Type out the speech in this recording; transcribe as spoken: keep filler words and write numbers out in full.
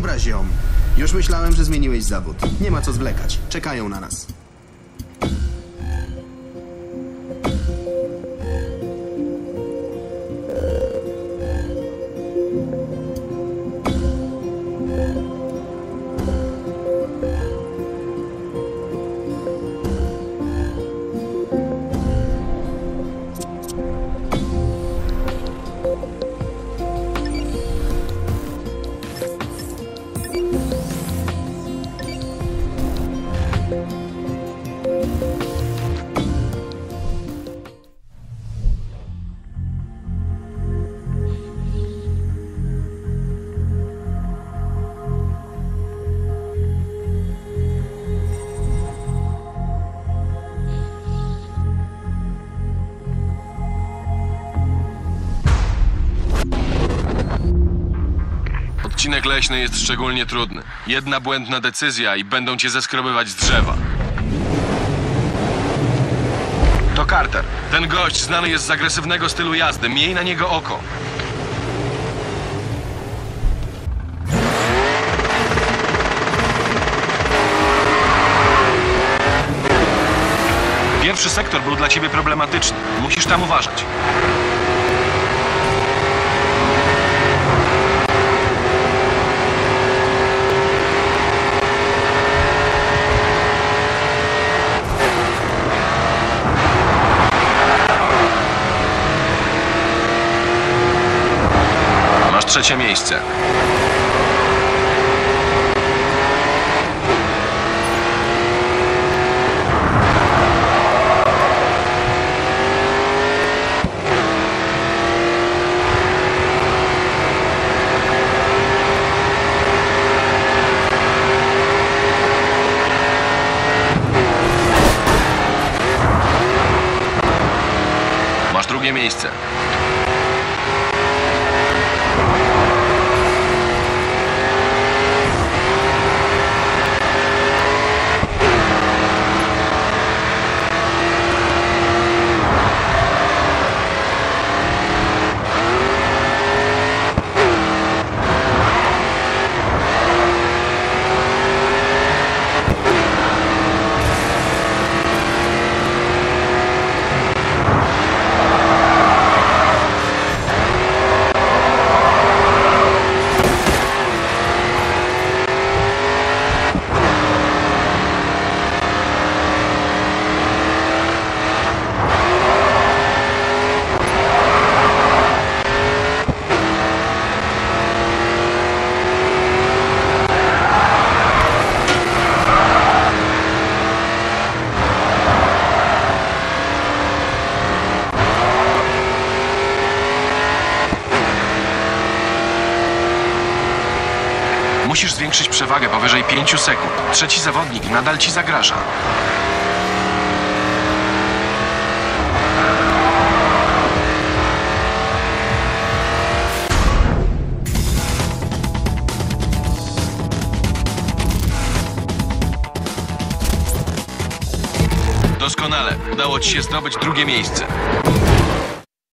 Dobra, ziom. Już myślałem, że zmieniłeś zawód. Nie ma co zwlekać. Czekają na nas. Odcinek leśny jest szczególnie trudny. Jedna błędna decyzja i będą cię zeskrobywać z drzewa. To Carter. Ten gość znany jest z agresywnego stylu jazdy. Miej na niego oko. Pierwszy sektor był dla ciebie problematyczny. Musisz tam uważać. Trzecie miejsce. Masz drugie miejsce. Musisz zwiększyć przewagę powyżej pięciu sekund. Trzeci zawodnik nadal ci zagraża. Doskonale. Udało ci się zdobyć drugie miejsce.